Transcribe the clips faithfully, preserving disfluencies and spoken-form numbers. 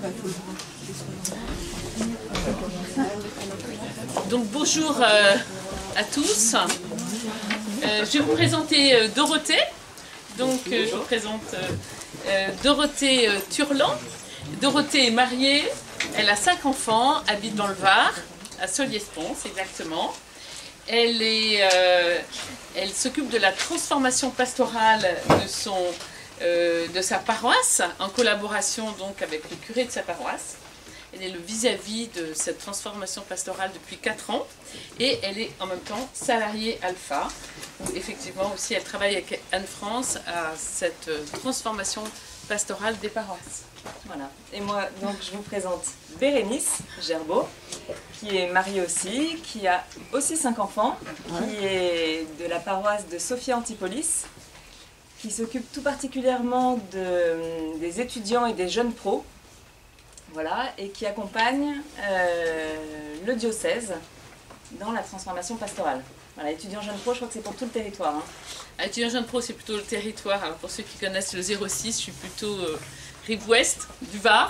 Donc bonjour euh, à tous. Euh, je vais vous présenter euh, Dorothée. Donc euh, je vous présente euh, euh, Dorothée euh, Turlan. Dorothée est mariée, elle a cinq enfants, habite dans le Var, à Solliès-Pons exactement. Elle est, euh, elle s'occupe de la transformation pastorale de son, euh, de sa paroisse, en collaboration donc avec le curé de sa paroisse. Elle est le vis-à-vis de cette transformation pastorale depuis quatre ans et elle est en même temps salariée Alpha, où effectivement aussi elle travaille avec Anne-France à cette transformation pastorale des paroisses. Voilà. Et moi, donc, je vous présente Bérénice Gerbeau, qui est mariée aussi, qui a aussi cinq enfants, qui est de la paroisse de Sophia Antipolis, qui s'occupe tout particulièrement de, des étudiants et des jeunes pros, voilà, et qui accompagne euh, le diocèse dans la transformation pastorale. Voilà, étudiants jeunes pro, je crois que c'est pour tout le territoire. Hein. Ah, étudiants jeunes pro, c'est plutôt le territoire. Alors, pour ceux qui connaissent le zéro six, je suis plutôt euh, rive ouest du Var.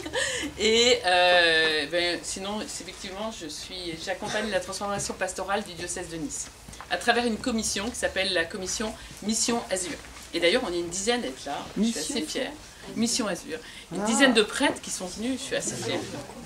Et euh, ben, sinon, effectivement, je suis, j'accompagne la transformation pastorale du diocèse de Nice à travers une commission qui s'appelle la commission Mission Azur. Et d'ailleurs, on est une dizaine d'être là. Je suis assez fière. Mission Azur. Une ah. dizaine de prêtres qui sont venus. Je suis assez fière.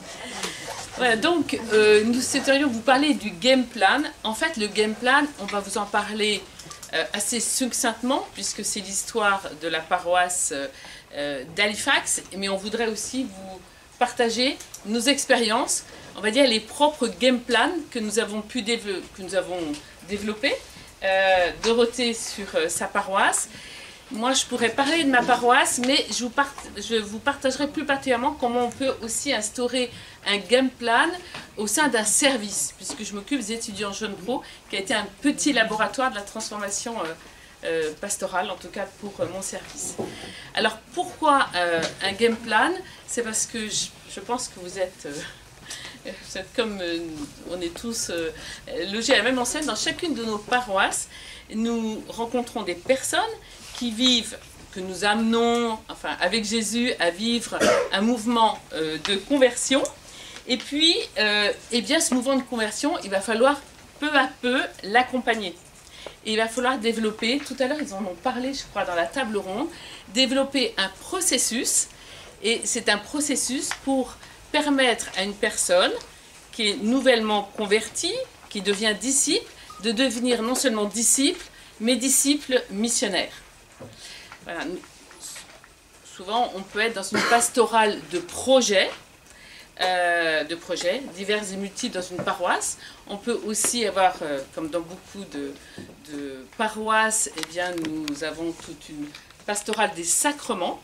Voilà, donc euh, nous souhaiterions vous parler du game plan. En fait, le game plan, on va vous en parler euh, assez succinctement puisque c'est l'histoire de la paroisse euh, d'Halifax, mais on voudrait aussi vous partager nos expériences, on va dire les propres game plans que nous avons pu développer, que nous avons développé. Euh, Dorothée sur euh, sa paroisse. Moi, je pourrais parler de ma paroisse, mais je vous, part... je vous partagerai plus particulièrement comment on peut aussi instaurer un game plan au sein d'un service, puisque je m'occupe des étudiants jeunes pro, qui a été un petit laboratoire de la transformation euh, euh, pastorale, en tout cas pour euh, mon service. Alors, pourquoi euh, un game plan? C'est parce que je, je pense que vous êtes... Euh, Vous êtes comme euh, on est tous euh, logés à la même enseigne, dans chacune de nos paroisses, nous rencontrons des personnes qui vivent, que nous amenons, enfin avec Jésus, à vivre un mouvement euh, de conversion. Et puis, euh, eh bien, ce mouvement de conversion, il va falloir peu à peu l'accompagner. Et il va falloir développer, tout à l'heure ils en ont parlé, je crois, dans la table ronde, développer un processus. Et c'est un processus pour permettre à une personne qui est nouvellement convertie, qui devient disciple, de devenir non seulement disciple, mais disciple missionnaire. Voilà. Souvent, on peut être dans une pastorale de projets, euh, de projets divers et multiples dans une paroisse. On peut aussi avoir, euh, comme dans beaucoup de, de paroisses, eh bien, nous avons toute une pastorale des sacrements.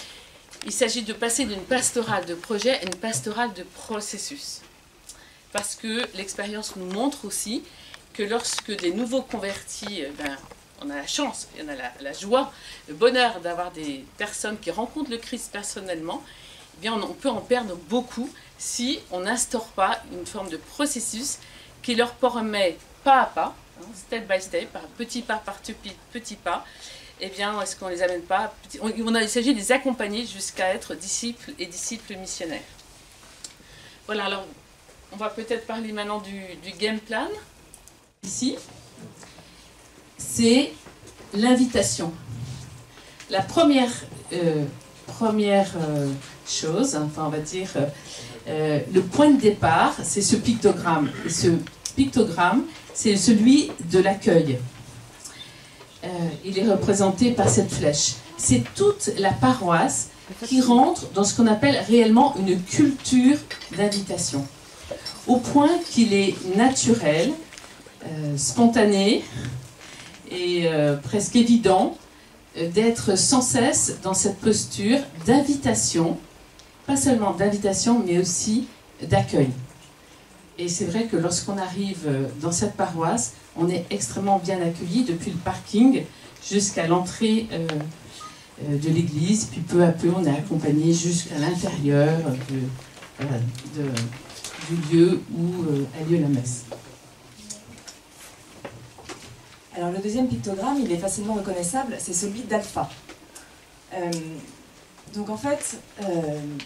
Il s'agit de passer d'une pastorale de projet à une pastorale de processus. Parce que l'expérience nous montre aussi que lorsque des nouveaux convertis, ben, on a la chance, on a la, la joie, le bonheur d'avoir des personnes qui rencontrent le Christ personnellement, eh bien on, on peut en perdre beaucoup si on n'instaure pas une forme de processus qui leur permet pas à pas, hein, step by step, par petit pas par petit pas, eh bien, est-ce qu'on ne les amène pas, on a, il s'agit de les accompagner jusqu'à être disciples et disciples missionnaires. Voilà, alors, on va peut-être parler maintenant du, du game plan. Ici, c'est l'invitation. La première, euh, première euh, chose, enfin, on va dire, euh, le point de départ, c'est ce pictogramme. Et ce pictogramme, c'est celui de l'accueil. Euh, il est représenté par cette flèche. C'est toute la paroisse qui rentre dans ce qu'on appelle réellement une culture d'invitation. Au point qu'il est naturel, euh, spontané et euh, presque évident euh, d'être sans cesse dans cette posture d'invitation, pas seulement d'invitation, mais aussi d'accueil. Et c'est vrai que lorsqu'on arrive dans cette paroisse, on est extrêmement bien accueilli depuis le parking jusqu'à l'entrée euh, euh, de l'église. Puis peu à peu, on est accompagné jusqu'à l'intérieur de, voilà, de, du lieu où euh, a lieu la messe. Alors le deuxième pictogramme, il est facilement reconnaissable, c'est celui d'Alpha. Euh, donc en fait, euh,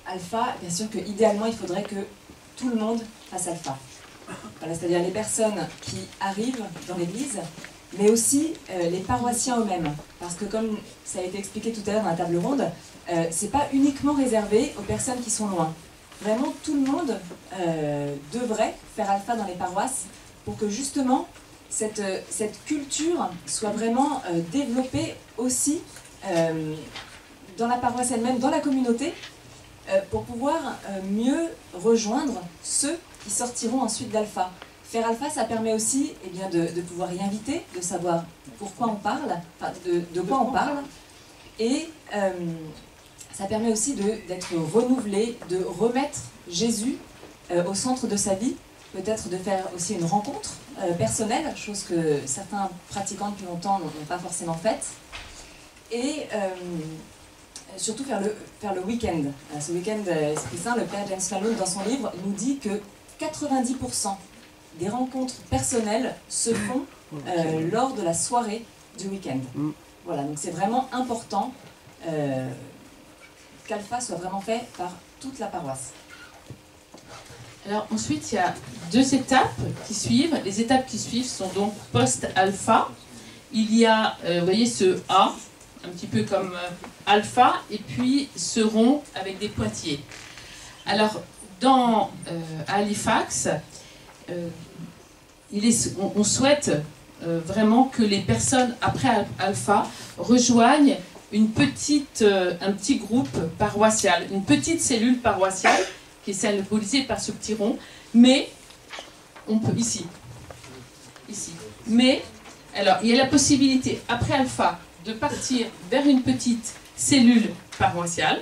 alpha, bien sûr qu'idéalement, il faudrait que tout le monde fasse alpha. Voilà, c'est-à-dire les personnes qui arrivent dans l'église, mais aussi euh, les paroissiens eux-mêmes. Parce que comme ça a été expliqué tout à l'heure dans la table ronde, euh, c'est pas uniquement réservé aux personnes qui sont loin. Vraiment, tout le monde euh, devrait faire alpha dans les paroisses pour que justement cette, cette culture soit vraiment euh, développée aussi euh, dans la paroisse elle-même, dans la communauté, euh, pour pouvoir euh, mieux rejoindre ceux qui sortiront ensuite d'alpha. Faire alpha, ça permet aussi eh bien, de, de pouvoir y inviter, de savoir pourquoi on parle, enfin, de, de quoi on parle, et euh, ça permet aussi d'être renouvelé, de remettre Jésus euh, au centre de sa vie, peut-être de faire aussi une rencontre euh, personnelle, chose que certains pratiquants depuis longtemps n'ont pas forcément faite, et euh, surtout faire le, faire le week-end. Ce week-end Esprit Saint, le Père James Malone, dans son livre, nous dit que quatre-vingt-dix pour cent des rencontres personnelles se font euh, lors de la soirée du week-end. Voilà, donc c'est vraiment important euh, qu'Alpha soit vraiment fait par toute la paroisse. Alors ensuite, il y a deux étapes qui suivent. Les étapes qui suivent sont donc post-alpha. Il y a, euh, vous voyez, ce A, un petit peu comme euh, alpha, et puis ce rond avec des pointillés. Alors, dans euh, Halifax, euh, il est, on, on souhaite euh, vraiment que les personnes après alpha rejoignent une petite, euh, un petit groupe paroissial, une petite cellule paroissiale qui est symbolisée par ce petit rond, mais on peut ici, ici. Mais alors il y a la possibilité après alpha de partir vers une petite cellule paroissiale.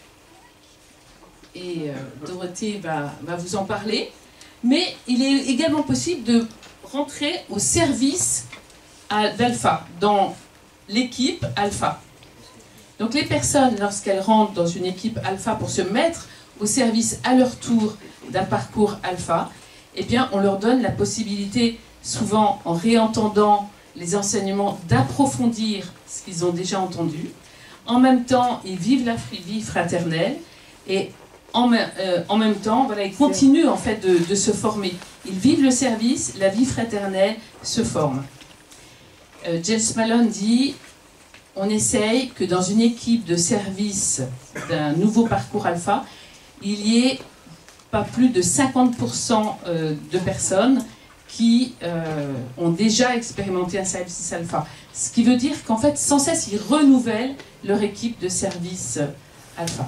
Et euh, Dorothée va, va vous en parler. Mais il est également possible de rentrer au service d'Alpha, dans l'équipe Alpha. Donc les personnes, lorsqu'elles rentrent dans une équipe Alpha pour se mettre au service à leur tour d'un parcours Alpha, eh bien on leur donne la possibilité, souvent en réentendant les enseignements, d'approfondir ce qu'ils ont déjà entendu. En même temps, ils vivent la vie fraternelle et En, euh, en même temps, voilà, ils continuent en fait de, de se former. Ils vivent le service, la vie fraternelle se forme. Euh, James Malone dit, on essaye que dans une équipe de service d'un nouveau parcours alpha, il y ait pas plus de cinquante pour cent euh, de personnes qui euh, ont déjà expérimenté un service alpha. Ce qui veut dire qu'en fait, sans cesse, ils renouvellent leur équipe de service alpha.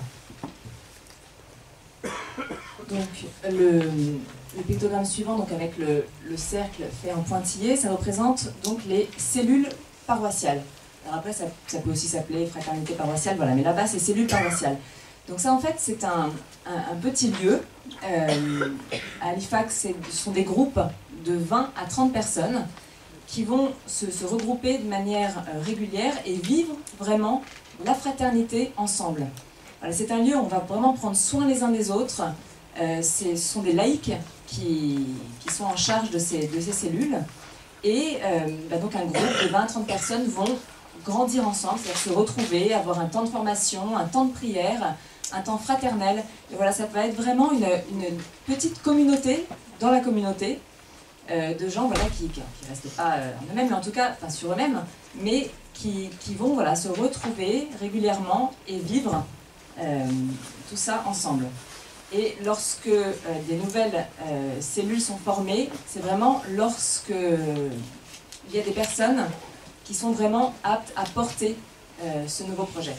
Donc le, le pictogramme suivant, donc avec le, le cercle fait en pointillé, ça représente donc les cellules paroissiales. Alors après, ça, ça peut aussi s'appeler fraternité paroissiale, voilà, mais là-bas, c'est cellules paroissiales. Donc ça, en fait, c'est un, un, un petit lieu. Euh, à Halifax, ce sont des groupes de vingt à trente personnes qui vont se, se regrouper de manière euh, régulière et vivre vraiment la fraternité ensemble. Voilà, c'est un lieu où on va vraiment prendre soin les uns des autres. Euh, ce sont des laïcs qui, qui sont en charge de ces, de ces cellules. Et euh, bah donc un groupe de vingt à trente personnes vont grandir ensemble, c'est-à-dire se retrouver, avoir un temps de formation, un temps de prière, un temps fraternel. Et voilà, ça va être vraiment une, une petite communauté dans la communauté euh, de gens voilà, qui ne restent pas euh, en eux-mêmes, mais en tout cas enfin, sur eux-mêmes, mais qui, qui vont voilà, se retrouver régulièrement et vivre euh, tout ça ensemble. Et lorsque euh, des nouvelles euh, cellules sont formées, c'est vraiment lorsque euh, il y a des personnes qui sont vraiment aptes à porter euh, ce nouveau projet.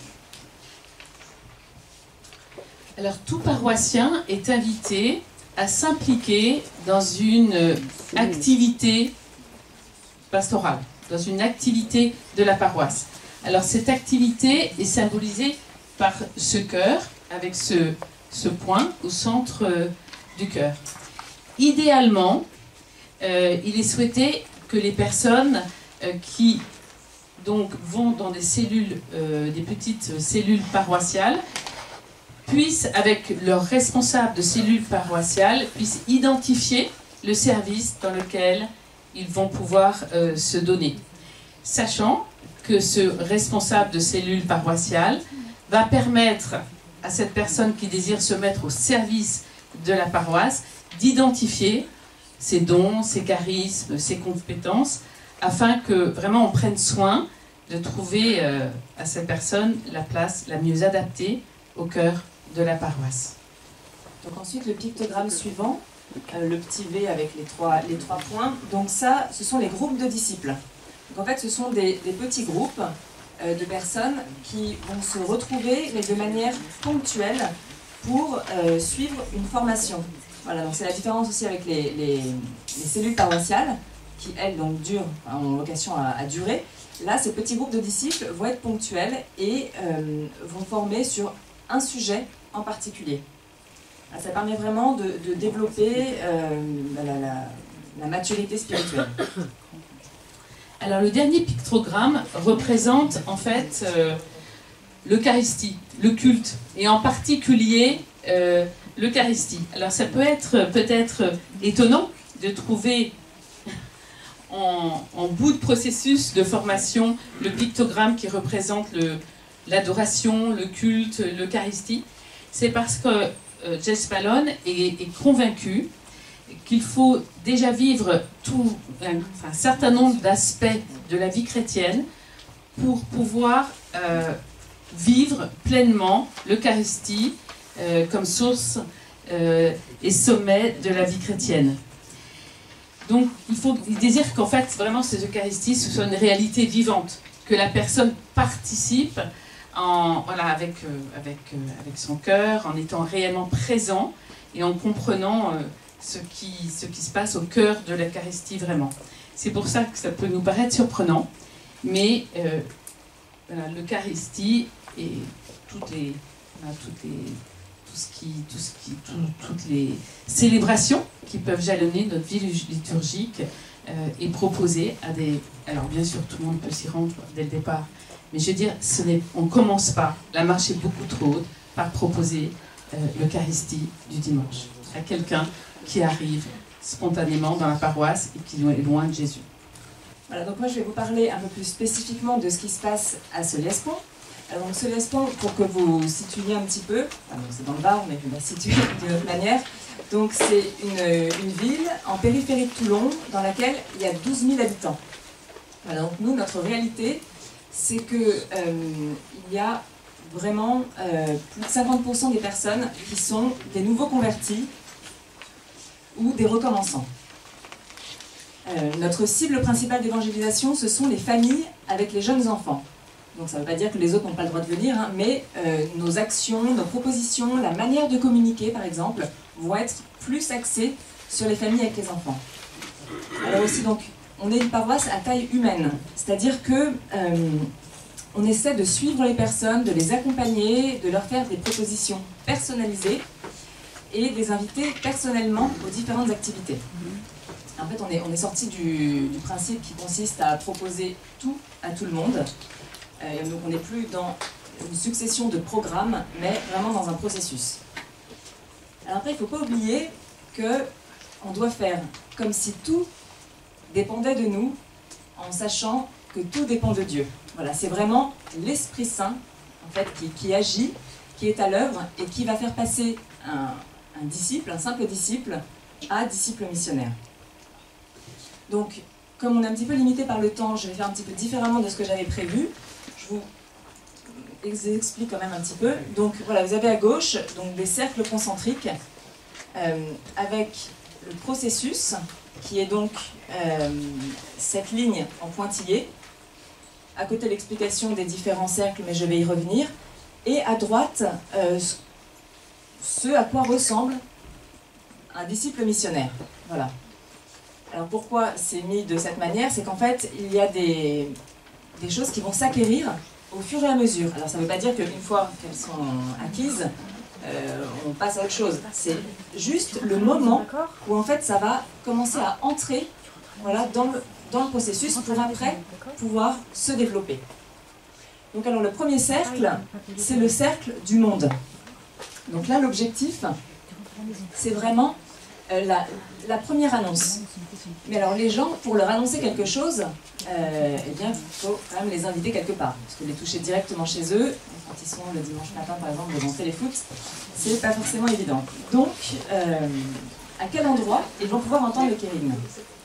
Alors tout paroissien est invité à s'impliquer dans une activité pastorale, dans une activité de la paroisse. Alors cette activité est symbolisée par ce cœur, avec ce, ce point au centre euh, du cœur. Idéalement, euh, il est souhaité que les personnes euh, qui donc, vont dans des cellules, euh, des petites cellules paroissiales, puissent, avec leurs responsables de cellules paroissiales, puissent identifier le service dans lequel ils vont pouvoir euh, se donner. Sachant que ce responsable de cellule paroissiale va permettre à cette personne qui désire se mettre au service de la paroisse d'identifier ses dons, ses charismes, ses compétences, afin que vraiment on prenne soin de trouver euh, à cette personne la place la mieux adaptée au cœur de la paroisse. Donc ensuite le pictogramme suivant, euh, le petit V avec les trois, les trois points, donc ça ce sont les groupes de disciples. Donc en fait ce sont des, des petits groupes euh, de personnes qui vont se retrouver mais de manière ponctuelle pour euh, suivre une formation. Voilà, donc c'est la différence aussi avec les, les, les cellules paroissiales qui elles donc durent, ont vocation à, à durer. Là ces petits groupes de disciples vont être ponctuels et euh, vont former sur un sujet en particulier. Ça permet vraiment de, de développer euh, la, la, la maturité spirituelle. Alors le dernier pictogramme représente en fait euh, l'Eucharistie, le culte, et en particulier euh, l'Eucharistie. Alors ça peut être peut-être étonnant de trouver en, en bout de processus de formation le pictogramme qui représente le, l'adoration, le culte, l'Eucharistie. C'est parce que euh, Jess Fallon est, est convaincu qu'il faut déjà vivre tout, un, enfin, un certain nombre d'aspects de la vie chrétienne pour pouvoir euh, vivre pleinement l'Eucharistie euh, comme source euh, et sommet de la vie chrétienne. Donc il, faut, il désire qu'en fait vraiment ces Eucharisties ce soit une réalité vivante, que la personne participe en, voilà, avec, euh, avec, euh, avec son cœur, en étant réellement présent et en comprenant euh, ce, qui, ce qui se passe au cœur de l'Eucharistie vraiment. C'est pour ça que ça peut nous paraître surprenant, mais euh, voilà, l'Eucharistie et toutes les, voilà, toutes les, tout ce qui, tout ce qui, tout, toutes les célébrations qui peuvent jalonner notre vie liturgique euh, est proposée à des... Alors bien sûr, tout le monde peut s'y rendre dès le départ, mais je veux dire, ce n'est, on ne commence pas, la marche est beaucoup trop haute, par proposer euh, l'Eucharistie du dimanche à quelqu'un qui arrive spontanément dans la paroisse et qui est loin de Jésus. Voilà, donc moi je vais vous parler un peu plus spécifiquement de ce qui se passe à Solliès-Pont. Alors donc Solliès-Pont, pour que vous situiez un petit peu, enfin, c'est dans le Var, mais je vais la situer d'une autre manière. Donc c'est une, une ville en périphérie de Toulon dans laquelle il y a douze mille habitants. Voilà, donc nous, notre réalité, c'est que euh, il y a vraiment euh, plus de cinquante pour cent des personnes qui sont des nouveaux convertis ou des recommençants. Euh, notre cible principale d'évangélisation, ce sont les familles avec les jeunes enfants. Donc ça ne veut pas dire que les autres n'ont pas le droit de venir, hein, mais euh, nos actions, nos propositions, la manière de communiquer par exemple, vont être plus axées sur les familles avec les enfants. Alors aussi donc, on est une paroisse à taille humaine, c'est-à-dire que euh, on essaie de suivre les personnes, de les accompagner, de leur faire des propositions personnalisées et de les inviter personnellement aux différentes activités. En fait, on est, on est sorti du, du principe qui consiste à proposer tout à tout le monde. Euh, donc on n'est plus dans une succession de programmes, mais vraiment dans un processus. Alors après, il ne faut pas oublier qu'on doit faire comme si tout dépendait de nous, en sachant que tout dépend de Dieu. Voilà, c'est vraiment l'Esprit Saint en fait, qui, qui agit, qui est à l'œuvre et qui va faire passer un, un disciple, un simple disciple, à disciple missionnaire. Donc, comme on est un petit peu limité par le temps, je vais faire un petit peu différemment de ce que j'avais prévu. Je vous explique quand même un petit peu. Donc voilà, vous avez à gauche donc, des cercles concentriques euh, avec le processus, qui est donc euh, cette ligne en pointillé. À côté, l'explication des différents cercles, mais je vais y revenir. Et à droite, euh, ce à quoi ressemble un disciple missionnaire. Voilà. Alors pourquoi c'est mis de cette manière? C'est qu'en fait, il y a des, des choses qui vont s'acquérir au fur et à mesure. Alors ça ne veut pas dire qu'une fois qu'elles sont acquises, euh, on passe à autre chose. C'est juste le moment où en fait ça va commencer à entrer voilà, dans, le, dans le processus pour après pouvoir se développer. Donc alors le premier cercle, c'est le cercle du monde. Donc là l'objectif, c'est vraiment euh, la, la première annonce. Mais alors les gens, pour leur annoncer quelque chose, euh, eh bien, il faut quand même les inviter quelque part. Parce que les toucher directement chez eux, quand ils sont le dimanche matin par exemple devant Téléfoot, c'est pas forcément évident. Donc, euh, à quel endroit ils vont pouvoir entendre le kérigme?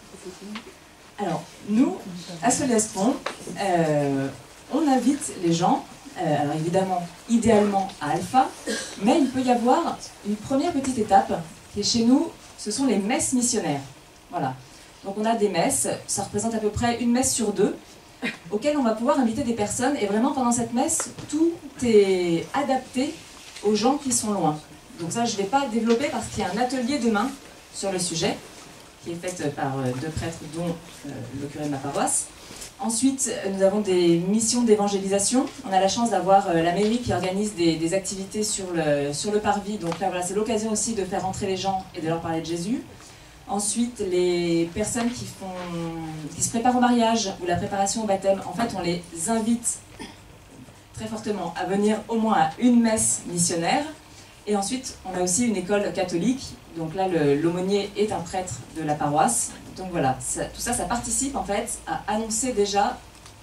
Alors, nous, à Solestron, euh, on invite les gens, euh, alors évidemment, idéalement à Alpha, mais il peut y avoir une première petite étape, qui est chez nous, ce sont les messes missionnaires. Voilà. Donc on a des messes, ça représente à peu près une messe sur deux, auxquelles on va pouvoir inviter des personnes, et vraiment pendant cette messe, tout est adapté aux gens qui sont loin. Donc ça, je ne vais pas développer parce qu'il y a un atelier demain sur le sujet, qui est fait par deux prêtres, dont euh, le curé de ma paroisse. Ensuite, nous avons des missions d'évangélisation. On a la chance d'avoir euh, la mairie qui organise des, des activités sur le, sur le parvis. Donc là, voilà, c'est l'occasion aussi de faire entrer les gens et de leur parler de Jésus. Ensuite, les personnes qui, font, qui se préparent au mariage ou la préparation au baptême, en fait, on les invite très fortement à venir au moins à une messe missionnaire. Et ensuite, on a aussi une école catholique. Donc là, l'aumônier est un prêtre de la paroisse. Donc voilà, ça, tout ça, ça participe en fait à annoncer déjà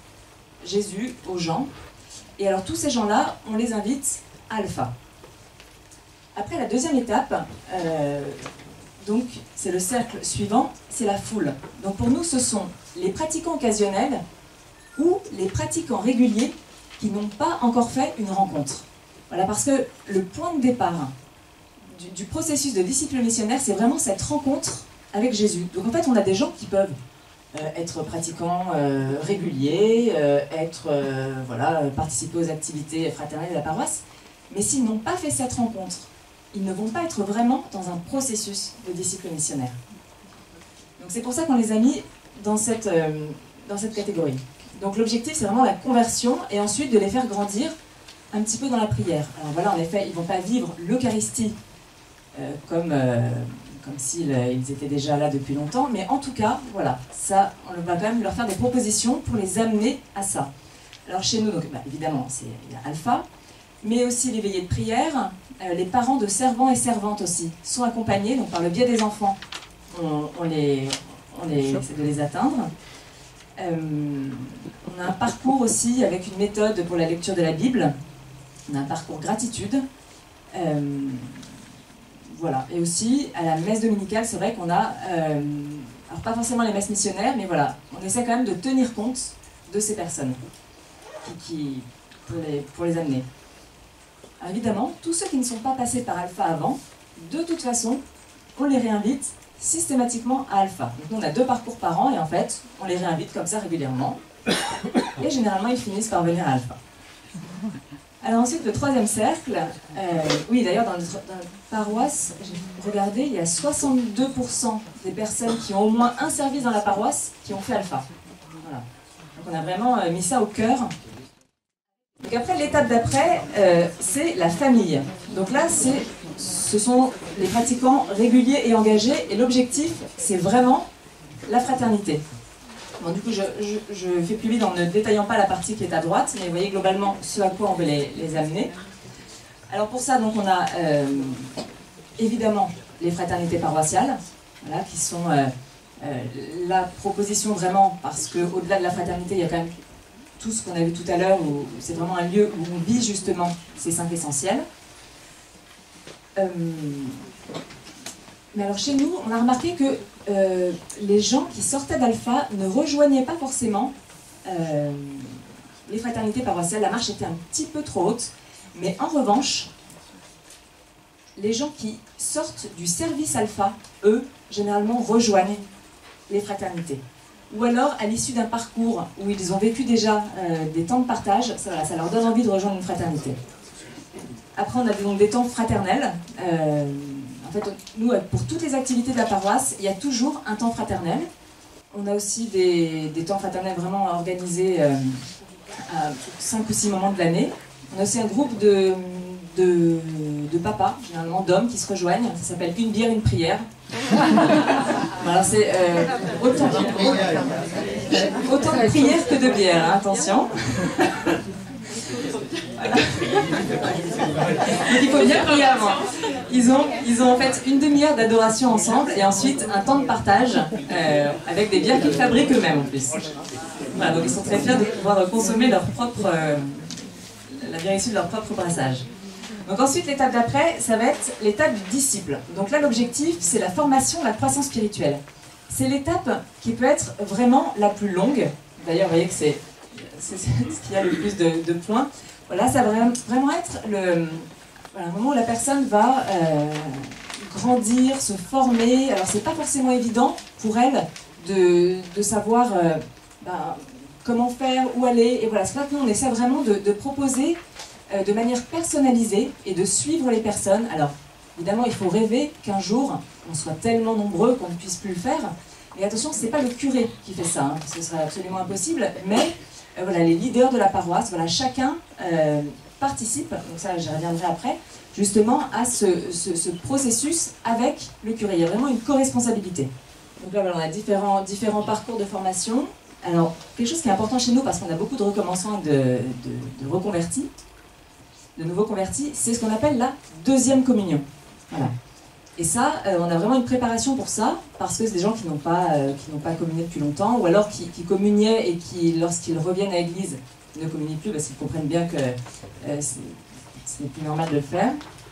Jésus aux gens. Et alors tous ces gens-là, on les invite à Alpha. Après la deuxième étape, euh, donc c'est le cercle suivant, c'est la foule. Donc pour nous, ce sont les pratiquants occasionnels ou les pratiquants réguliers qui n'ont pas encore fait une rencontre. Voilà, parce que le point de départ du, du processus de disciple missionnaire, c'est vraiment cette rencontre avec Jésus. Donc en fait, on a des gens qui peuvent euh, être pratiquants euh, réguliers, euh, être, euh, voilà, participer aux activités fraternelles de la paroisse, mais s'ils n'ont pas fait cette rencontre, ils ne vont pas être vraiment dans un processus de disciple missionnaire. Donc c'est pour ça qu'on les a mis dans cette, euh, dans cette catégorie. Donc l'objectif, c'est vraiment la conversion et ensuite de les faire grandir un petit peu dans la prière. Alors voilà, en effet, ils ne vont pas vivre l'Eucharistie euh, comme, euh, comme s'ils euh, ils étaient déjà là depuis longtemps, mais en tout cas, voilà, ça, on va quand même leur faire des propositions pour les amener à ça. Alors chez nous, donc, bah, évidemment, c'est Alpha, mais aussi les veillées de prière. Euh, les parents de servants et servantes aussi sont accompagnés, donc par le biais des enfants, on, on, les, on les, essaie de les atteindre. Euh, on a un parcours aussi avec une méthode pour la lecture de la Bible. On a un parcours gratitude. Euh, voilà. Et aussi, à la messe dominicale, c'est vrai qu'on a, euh, alors pas forcément les messes missionnaires, mais voilà, on essaie quand même de tenir compte de ces personnes qui, qui, pour, les, pour les amener. Alors évidemment, tous ceux qui ne sont pas passés par Alpha avant, de toute façon, on les réinvite systématiquement à Alpha. Donc nous, on a deux parcours par an et en fait, on les réinvite comme ça régulièrement. Et généralement, ils finissent par venir à Alpha. Alors ensuite, le troisième cercle, euh, oui d'ailleurs dans notre, dans notre paroisse, j'ai regardé, il y a soixante-deux pour cent des personnes qui ont au moins un service dans la paroisse qui ont fait Alpha. Voilà. Donc on a vraiment euh, mis ça au cœur. Donc après, l'étape d'après, euh, c'est la famille. Donc là, c'est, ce sont les pratiquants réguliers et engagés, et l'objectif, c'est vraiment la fraternité. Bon, du coup, je, je, je fais plus vite en ne détaillant pas la partie qui est à droite, mais vous voyez globalement ce à quoi on veut les, les amener. Alors pour ça, donc, on a euh, évidemment les fraternités paroissiales, voilà, qui sont euh, euh, la proposition vraiment, parce qu'au-delà de la fraternité, il y a quand même tout ce qu'on a vu tout à l'heure, où c'est vraiment un lieu où on vit justement ces cinq essentiels. Euh, mais alors chez nous, on a remarqué que euh, les gens qui sortaient d'Alpha ne rejoignaient pas forcément euh, les fraternités paroissiales. La marche était un petit peu trop haute, mais en revanche, les gens qui sortent du service Alpha, eux, généralement rejoignent les fraternités. Ou alors, à l'issue d'un parcours où ils ont vécu déjà euh, des temps de partage, ça, voilà, ça leur donne envie de rejoindre une fraternité. Après, on a donc des temps fraternels. Euh, en fait, nous, pour toutes les activités de la paroisse, il y a toujours un temps fraternel. On a aussi des, des temps fraternels vraiment organisés euh, à cinq ou six moments de l'année. On a aussi un groupe de, de, de papas, généralement d'hommes, qui se rejoignent. Ça s'appelle Une bière, une prière. Alors c'est euh, autant, autant de prières que de bière, hein, attention. Voilà. Il faut bien prier avant. ils ont, ils ont en fait une demi-heure d'adoration ensemble et ensuite un temps de partage euh, avec des bières qu'ils fabriquent eux-mêmes en plus. Voilà, donc ils sont très fiers de pouvoir consommer leur propre, euh, la bière issue de leur propre brassage. Donc ensuite, l'étape d'après, ça va être l'étape du disciple. Donc là, l'objectif, c'est la formation, la croissance spirituelle. C'est l'étape qui peut être vraiment la plus longue. D'ailleurs, vous voyez que c'est ce qui a le plus de, de points. Voilà, ça va vraiment être le, voilà, un moment où la personne va euh, grandir, se former. Alors, c'est pas forcément évident pour elle de, de savoir euh, ben, comment faire, où aller. Et voilà, c'est là que nous, on essaie vraiment de, de proposer euh, de manière personnalisée et de suivre les personnes. Alors, évidemment, il faut rêver qu'un jour, on soit tellement nombreux qu'on ne puisse plus le faire. Et attention, ce n'est pas le curé qui fait ça, hein, parce que ce serait absolument impossible, mais euh, voilà, les leaders de la paroisse, voilà, chacun euh, participe, donc ça j'y reviendrai après, justement à ce, ce, ce processus avec le curé. Il y a vraiment une co-responsabilité. Donc là, voilà, on a différents, différents parcours de formation. Alors, quelque chose qui est important chez nous, parce qu'on a beaucoup de recommencements de, de, de reconvertis, de nouveaux convertis, c'est ce qu'on appelle la deuxième communion. Voilà. Et ça, euh, on a vraiment une préparation pour ça, parce que c'est des gens qui n'ont pas, euh, qui n'ont pas communié depuis longtemps, ou alors qui, qui communiaient et qui, lorsqu'ils reviennent à l'église, ne communient plus, parce qu'ils comprennent bien que euh, ce n'est plus normal de le faire.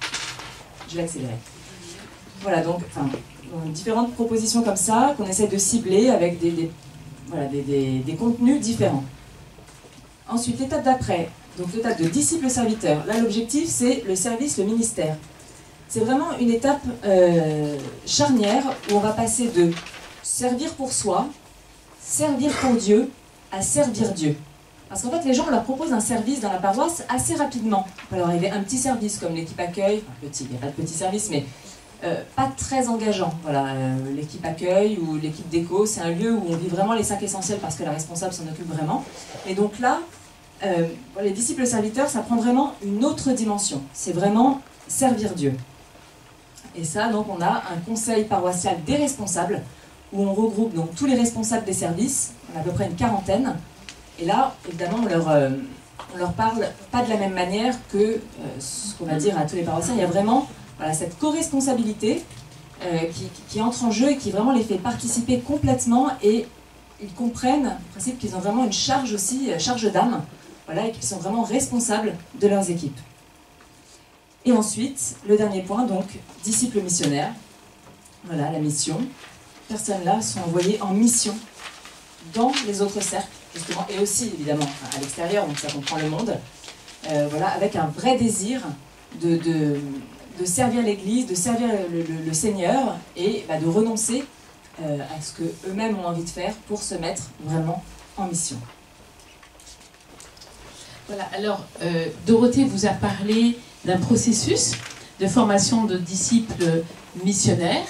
Je vais accélérer. Voilà, donc, enfin, différentes propositions comme ça, qu'on essaie de cibler avec des, des, voilà, des, des, des contenus différents. Ensuite, l'étape d'après, donc l'étape de disciple-serviteur. Là, l'objectif, c'est le service, le ministère. C'est vraiment une étape euh, charnière où on va passer de servir pour soi, servir pour Dieu, à servir Dieu. Parce qu'en fait, les gens, on leur propose un service dans la paroisse assez rapidement. Il peut leur arriver un petit service comme l'équipe accueil, enfin petit, il n'y a pas de petit service, mais euh, pas très engageant. Voilà, euh, l'équipe accueil ou l'équipe déco, c'est un lieu où on vit vraiment les cinq essentiels parce que la responsable s'en occupe vraiment. Et donc là, euh, les disciples serviteurs, ça prend vraiment une autre dimension. C'est vraiment servir Dieu. Et ça, donc, on a un conseil paroissial des responsables, où on regroupe donc tous les responsables des services, on a à peu près une quarantaine, et là, évidemment, on leur, euh, on leur parle pas de la même manière que euh, ce qu'on va dire à tous les paroissiens. Il y a vraiment voilà, cette co-responsabilité euh, qui, qui entre en jeu et qui vraiment les fait participer complètement, et ils comprennent, en principe, qu'ils ont vraiment une charge aussi, charge d'âme, voilà, et qu'ils sont vraiment responsables de leurs équipes. Et ensuite, le dernier point, donc, disciples missionnaires. Voilà, la mission. Ces personnes-là sont envoyées en mission dans les autres cercles, justement, et aussi, évidemment, à l'extérieur, donc ça comprend le monde, euh, voilà, avec un vrai désir de, de, de servir l'Église, de servir le, le, le Seigneur, et bah, de renoncer euh, à ce qu'eux-mêmes ont envie de faire pour se mettre vraiment en mission. Voilà, alors, euh, Dorothée vous a parlé d'un processus de formation de disciples missionnaires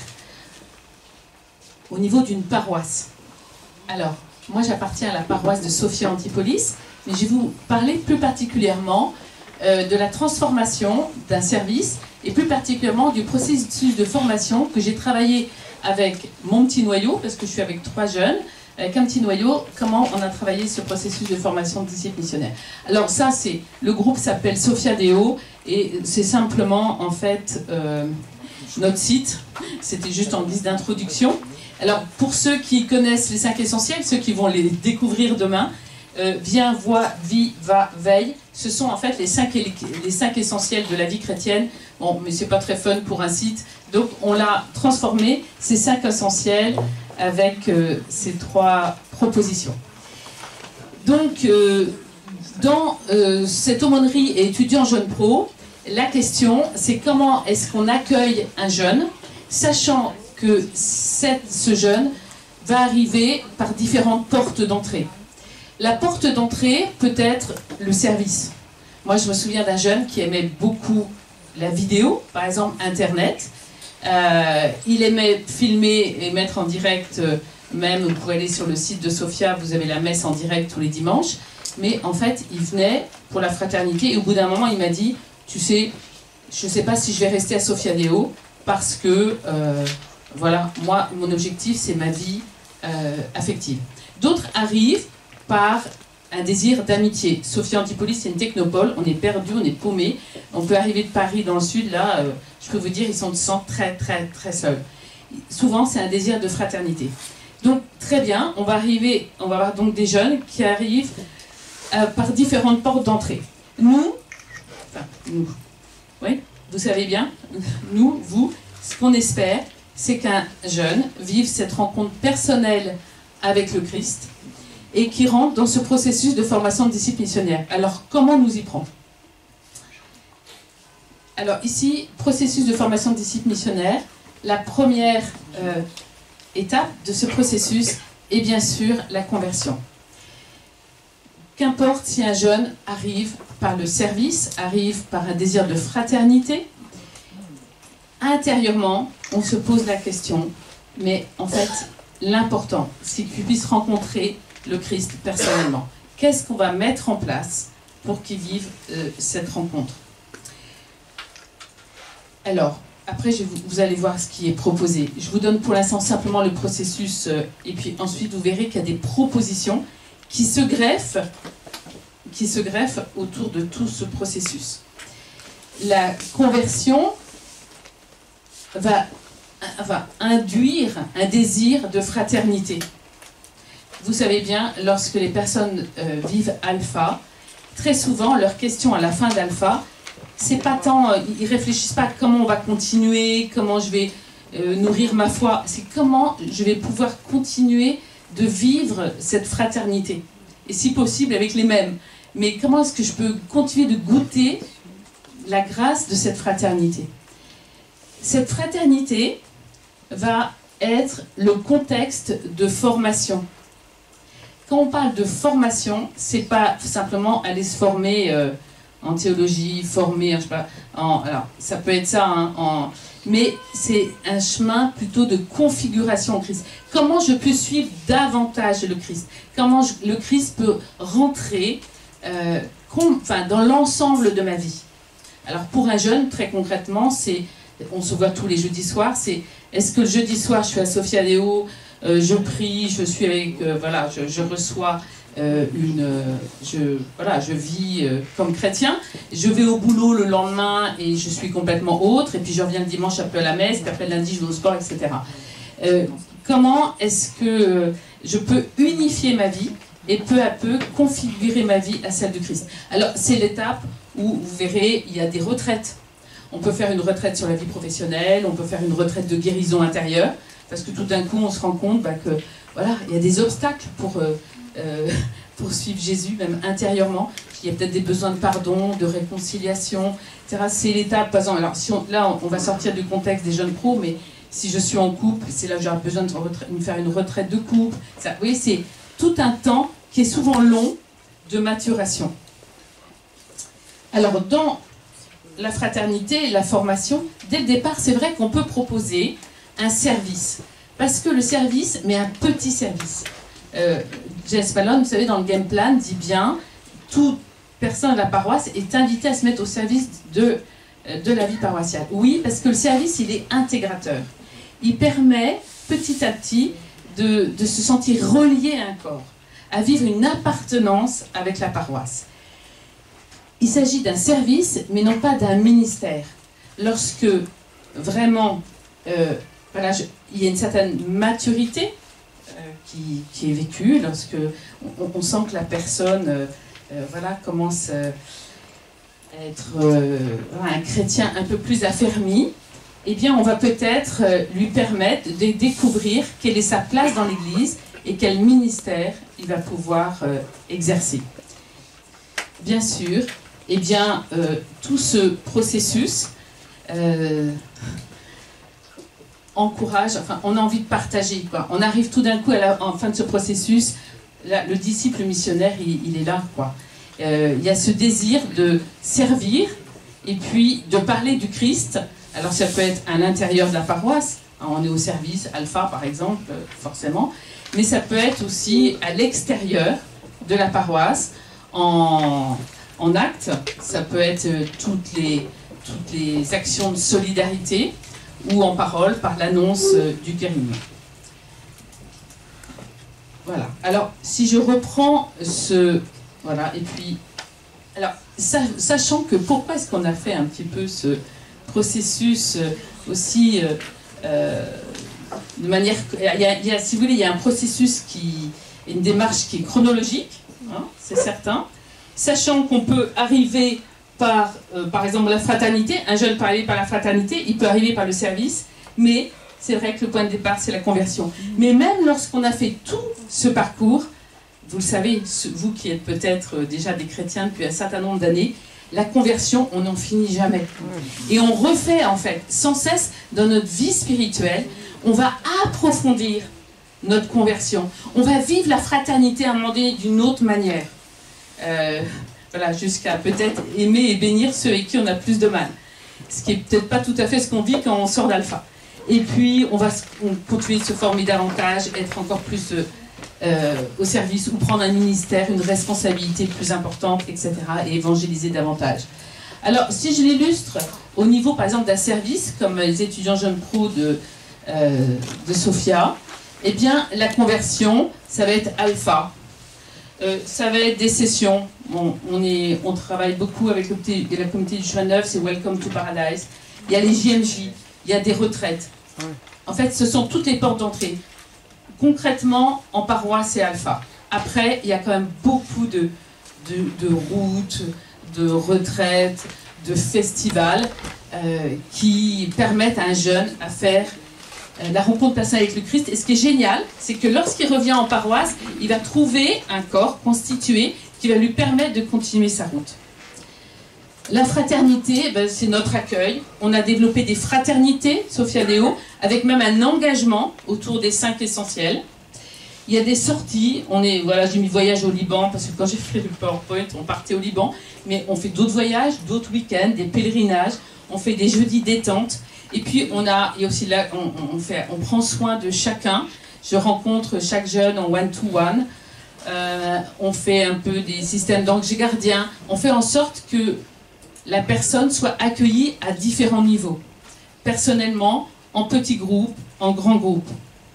au niveau d'une paroisse. Alors, moi j'appartiens à la paroisse de Sophia Antipolis, mais je vais vous parler plus particulièrement euh, de la transformation d'un service, et plus particulièrement du processus de formation que j'ai travaillé avec mon petit noyau, parce que je suis avec trois jeunes, avec un petit noyau, comment on a travaillé ce processus de formation de disciples missionnaires. Alors ça, c'est le groupe s'appelle Sophia Deo, et c'est simplement en fait euh, notre site. C'était juste en guise d'introduction. Alors pour ceux qui connaissent les cinq essentiels, ceux qui vont les découvrir demain, euh, viens, vois, vis, va, veille. Ce sont en fait les cinq, les cinq essentiels de la vie chrétienne. Bon, mais c'est pas très fun pour un site. Donc on l'a transformé, ces cinq essentiels, avec euh, ces trois propositions. Donc, euh, dans euh, cette aumônerie et étudiant jeune pro, la question, c'est comment est-ce qu'on accueille un jeune, sachant que cette, ce jeune va arriver par différentes portes d'entrée. La porte d'entrée peut être le service. Moi, je me souviens d'un jeune qui aimait beaucoup la vidéo, par exemple Internet. Euh, il aimait filmer et mettre en direct, euh, même vous pouvez aller sur le site de Sophia, vous avez la messe en direct tous les dimanches, mais en fait il venait pour la fraternité, et au bout d'un moment il m'a dit, tu sais, je ne sais pas si je vais rester à Sophia Deo, parce que euh, voilà, moi mon objectif c'est ma vie euh, affective. D'autres arrivent par un désir d'amitié. Sophia Antipolis, c'est une technopole, on est perdu, on est paumé. On peut arriver de Paris dans le sud, là, euh, je peux vous dire, ils sont se sentent très, très, très seuls. Souvent, c'est un désir de fraternité. Donc, très bien, on va arriver, on va avoir donc des jeunes qui arrivent euh, par différentes portes d'entrée. Nous, enfin, nous, oui, vous savez bien, nous, vous, ce qu'on espère, c'est qu'un jeune vive cette rencontre personnelle avec le Christ et qui rentre dans ce processus de formation de disciples missionnaires. Alors, comment nous y prendre? Alors, ici, processus de formation de disciples missionnaires, la première euh, étape de ce processus est bien sûr la conversion. Qu'importe si un jeune arrive par le service, arrive par un désir de fraternité, intérieurement, on se pose la question, mais en fait, l'important, c'est qu'il puisse rencontrer le Christ personnellement. Qu'est-ce qu'on va mettre en place pour qu'il vive euh, cette rencontre? Alors, après, je vous, vous allez voir ce qui est proposé. Je vous donne pour l'instant simplement le processus, euh, et puis ensuite vous verrez qu'il y a des propositions qui se greffent, qui se greffent autour de tout ce processus. La conversion va, va induire un désir de fraternité. Vous savez bien, lorsque les personnes euh, vivent Alpha, très souvent, leur question à la fin d'Alpha, c'est pas tant, euh, ils réfléchissent pas à comment on va continuer, comment je vais euh, nourrir ma foi, c'est comment je vais pouvoir continuer de vivre cette fraternité. Et si possible avec les mêmes. Mais comment est-ce que je peux continuer de goûter la grâce de cette fraternité? Cette fraternité va être le contexte de formation. Quand on parle de formation, c'est pas simplement aller se former euh, en théologie, former, je sais pas, en, alors ça peut être ça, hein, en, mais c'est un chemin plutôt de configuration au Christ. Comment je peux suivre davantage le Christ? Comment je, le Christ peut rentrer euh, com, enfin, dans l'ensemble de ma vie? Alors pour un jeune, très concrètement, c'est, on se voit tous les jeudis soirs, c'est est-ce que le jeudi soir je suis à Sophia Deo, euh, je prie, je suis avec, euh, voilà, je, je reçois euh, une, euh, je, voilà, je vis euh, comme chrétien, je vais au boulot le lendemain et je suis complètement autre, et puis je reviens le dimanche un peu à la messe, puis après le lundi je vais au sport, et cetera. Euh, comment est-ce que je peux unifier ma vie et peu à peu configurer ma vie à celle de Christ? Alors c'est l'étape où vous verrez, il y a des retraites. On peut faire une retraite sur la vie professionnelle, on peut faire une retraite de guérison intérieure, parce que tout d'un coup on se rend compte bah, que voilà, il y a des obstacles pour, euh, euh, pour suivre Jésus, même intérieurement. Il y a peut-être des besoins de pardon, de réconciliation, et cetera. C'est l'étape, par exemple, alors si on, là on, on va sortir du contexte des jeunes pros, mais si je suis en couple, c'est là que j'aurai besoin de faire une retraite de couple. Ça, vous voyez, c'est tout un temps qui est souvent long de maturation. Alors dans la fraternité et la formation, dès le départ, c'est vrai qu'on peut proposer un service. Parce que le service, mais un petit service. Euh, James Fallon, vous savez, dans le game plan, dit bien, toute personne de la paroisse est invitée à se mettre au service de, de la vie paroissiale. Oui, parce que le service, il est intégrateur. Il permet, petit à petit, de, de se sentir relié à un corps, à vivre une appartenance avec la paroisse. Il s'agit d'un service, mais non pas d'un ministère. Lorsque vraiment euh, voilà, je, il y a une certaine maturité euh, qui, qui est vécue, lorsque on, on sent que la personne euh, euh, voilà, commence euh, à être euh, un chrétien un peu plus affermi, eh bien on va peut-être euh, lui permettre de découvrir quelle est sa place dans l'Église et quel ministère il va pouvoir euh, exercer. Bien sûr, eh bien, euh, tout ce processus euh, encourage, enfin, on a envie de partager, quoi. On arrive tout d'un coup à la en fin de ce processus, là, le disciple missionnaire, il, il est là, quoi. Euh, il y a ce désir de servir et puis de parler du Christ. Alors ça peut être à l'intérieur de la paroisse, hein, on est au service, Alpha par exemple, euh, forcément, mais ça peut être aussi à l'extérieur de la paroisse, en... En acte, ça peut être euh, toutes, les, toutes les actions de solidarité ou en parole par l'annonce euh, du guérisement. Voilà. Alors, si je reprends ce Voilà, et puis, alors, sachant que pourquoi est-ce qu'on a fait un petit peu ce processus aussi euh, euh, de manière... Il y a, il y a, si vous voulez, il y a un processus qui... une démarche qui est chronologique, hein, c'est certain, sachant qu'on peut arriver par, euh, par exemple, la fraternité, un jeune peut arriver par la fraternité, il peut arriver par le service, mais c'est vrai que le point de départ, c'est la conversion. Mais même lorsqu'on a fait tout ce parcours, vous le savez, vous qui êtes peut-être déjà des chrétiens depuis un certain nombre d'années, la conversion, on n'en finit jamais. Et on refait, en fait, sans cesse, dans notre vie spirituelle, on va approfondir notre conversion. On va vivre la fraternité à un moment donné d'une autre manière. Euh, voilà, jusqu'à peut-être aimer et bénir ceux avec qui on a plus de mal. Ce qui n'est peut-être pas tout à fait ce qu'on vit quand on sort d'Alpha. Et puis, on va on continuer de se former davantage, être encore plus euh, euh, au service, ou prendre un ministère, une responsabilité plus importante, et cetera, et évangéliser davantage. Alors, si je l'illustre au niveau, par exemple, d'un service, comme les étudiants jeunes pro de, euh, de Sophia, eh bien, la conversion, ça va être alpha. Euh, ça va être des sessions. On, on, est, on travaille beaucoup avec le, la communauté du chemin neuf, c'est Welcome to Paradise. Il y a les J M J, il y a des retraites. En fait, ce sont toutes les portes d'entrée. Concrètement, en paroisse, c'est alpha. Après, il y a quand même beaucoup de, de, de routes, de retraites, de festivals euh, qui permettent à un jeune à faire la rencontre personnelle avec le Christ. Et ce qui est génial, c'est que lorsqu'il revient en paroisse, il va trouver un corps constitué qui va lui permettre de continuer sa route. La fraternité, ben, c'est notre accueil. On a développé des fraternités, Sophia Deo, avec même un engagement autour des cinq essentiels. Il y a des sorties. On est, voilà, j'ai mis voyage au Liban, parce que quand j'ai fait le PowerPoint, on partait au Liban. Mais on fait d'autres voyages, d'autres week-ends, des pèlerinages. On fait des jeudis détente. Et puis, on a, et aussi là, on, on, fait, on prend soin de chacun. Je rencontre chaque jeune en one-to-one. Euh, on fait un peu des systèmes d'anges gardiens. On fait en sorte que la personne soit accueillie à différents niveaux. Personnellement, en petits groupes, en grands groupes.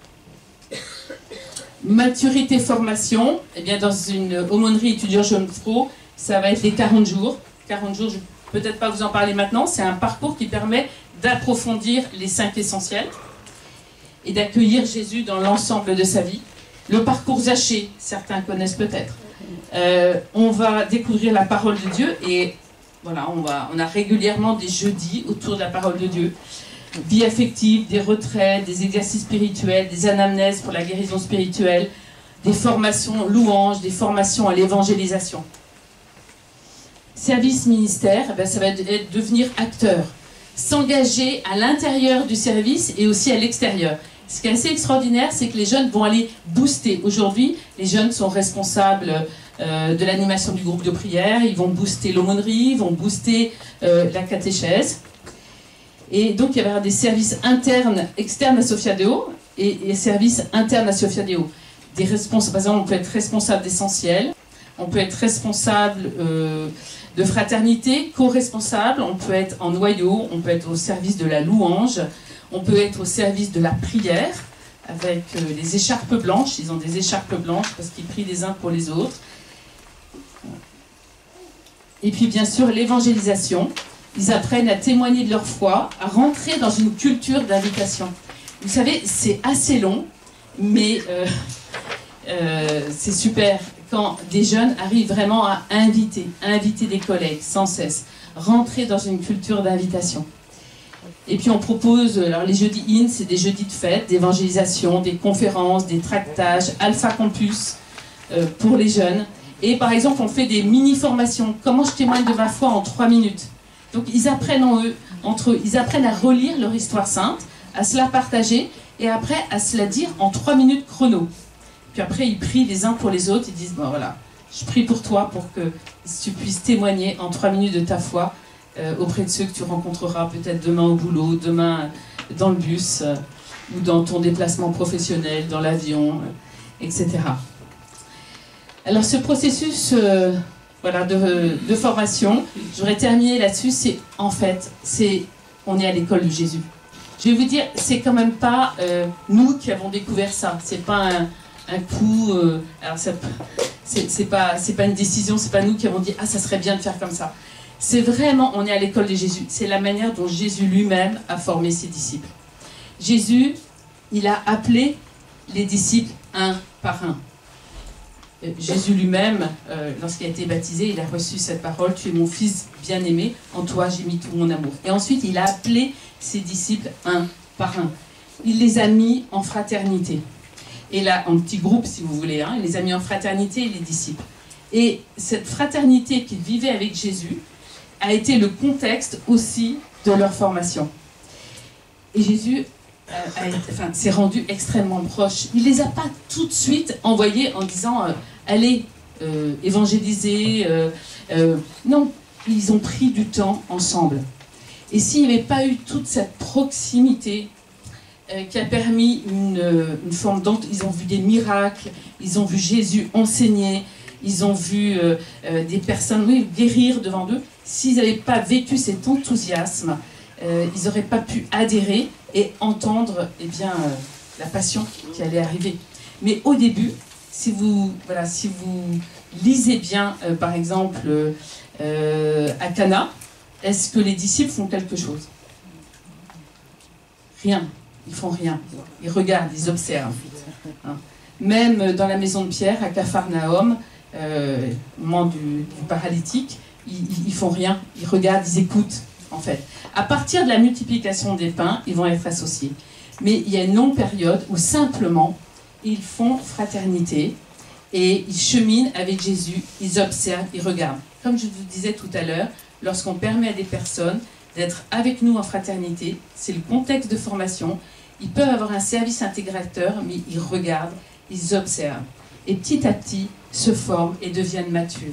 Maturité formation, eh bien dans une aumônerie étudiant jeune pro, ça va être les quarante jours. quarante jours, je ne peux peut-être pas vous en parler maintenant. C'est un parcours qui permet d'approfondir les cinq essentiels et d'accueillir Jésus dans l'ensemble de sa vie. Le parcours Zaché, certains connaissent peut-être. Euh, on va découvrir la parole de Dieu et voilà, on, va, on a régulièrement des jeudis autour de la parole de Dieu. Vie affective, des retraites, des exercices spirituels, des anamnèses pour la guérison spirituelle, des formations louanges, des formations à l'évangélisation. Service ministère, ben ça va être devenir acteur. S'engager à l'intérieur du service et aussi à l'extérieur. Ce qui est assez extraordinaire, c'est que les jeunes vont aller booster. Aujourd'hui, les jeunes sont responsables euh, de l'animation du groupe de prière, ils vont booster l'aumônerie, ils vont booster euh, la catéchèse. Et donc, il y avoir des services internes, externes à Sophia Deo et des services internes à Sophia Deo. Des responsables, par exemple, on peut être responsable d'essentiel, on peut être responsable euh, de fraternité, co-responsable, on peut être en noyau, on peut être au service de la louange, on peut être au service de la prière, avec euh, les écharpes blanches. Ils ont des écharpes blanches parce qu'ils prient les uns pour les autres. Et puis, bien sûr, l'évangélisation. Ils apprennent à témoigner de leur foi, à rentrer dans une culture d'invitation. Vous savez, c'est assez long, mais euh, euh, c'est super quand des jeunes arrivent vraiment à inviter, à inviter des collègues sans cesse, rentrer dans une culture d'invitation. Et puis on propose, alors les jeudis in, c'est des jeudis de fête, d'évangélisation, des conférences, des tractages, Alpha Campus euh, pour les jeunes. Et par exemple, on fait des mini-formations. Comment je témoigne de ma foi en trois minutes? Donc ils apprennent en eux, entre eux, ils apprennent à relire leur histoire sainte, à se la partager et après à se la dire en trois minutes chrono. Puis après ils prient les uns pour les autres, ils disent bon voilà, je prie pour toi pour que tu puisses témoigner en trois minutes de ta foi euh, auprès de ceux que tu rencontreras peut-être demain au boulot, demain dans le bus euh, ou dans ton déplacement professionnel, dans l'avion, euh, et cetera. Alors ce processus euh, Voilà, de, de formation. J'aurais terminé là-dessus, c'est en fait, c'est, on est à l'école de Jésus. Je vais vous dire, c'est quand même pas euh, nous qui avons découvert ça. C'est pas un, un coup, euh, alors ça, c'est pas, c'est pas une décision, c'est pas nous qui avons dit « Ah, ça serait bien de faire comme ça ». C'est vraiment, on est à l'école de Jésus. C'est la manière dont Jésus lui-même a formé ses disciples. Jésus, il a appelé les disciples un par un. Euh, Jésus lui-même, euh, lorsqu'il a été baptisé, il a reçu cette parole « Tu es mon fils bien-aimé, en toi j'ai mis tout mon amour ». Et ensuite, il a appelé ses disciples un par un. Il les a mis en fraternité. Et là, en petits groupes, si vous voulez, hein, il les a mis en fraternité, les disciples. Et cette fraternité qu'ils vivaient avec Jésus a été le contexte aussi de leur formation. Et Jésus euh, enfin, s'est rendu extrêmement proche. Il ne les a pas tout de suite envoyés en disant euh, « Allez, euh, évangéliser euh, euh, ». Non, ils ont pris du temps ensemble. Et s'il n'y avait pas eu toute cette proximité euh, qui a permis une, une forme d'ent... Ils ont vu des miracles, ils ont vu Jésus enseigner, ils ont vu euh, euh, des personnes oui, guérir devant eux. S'ils n'avaient pas vécu cet enthousiasme, euh, ils n'auraient pas pu adhérer et entendre eh bien, euh, la passion qui allait arriver. Mais au début, si vous, voilà, si vous lisez bien, euh, par exemple, euh, à Cana, est-ce que les disciples font quelque chose? Rien. Ils font rien. Ils regardent, ils observent. Hein. Même dans la maison de Pierre, à Capharnaüm, euh, au moment du, du paralytique, ils, ils font rien. Ils regardent, ils écoutent, en fait. À partir de la multiplication des pains, ils vont être associés. Mais il y a une longue période où simplement, ils font fraternité et ils cheminent avec Jésus, ils observent, ils regardent. Comme je vous disais tout à l'heure, lorsqu'on permet à des personnes d'être avec nous en fraternité, c'est le contexte de formation, ils peuvent avoir un service intégrateur, mais ils regardent, ils observent. Et petit à petit, se forment et deviennent matures.